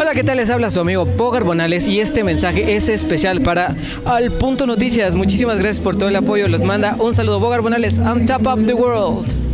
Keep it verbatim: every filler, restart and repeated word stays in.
Hola, ¿qué tal? Les habla su amigo Bogar Bonales y este mensaje es especial para Al Punto Noticias. Muchísimas gracias por todo el apoyo. Los manda un saludo Bogar Bonales. I'm top of the world.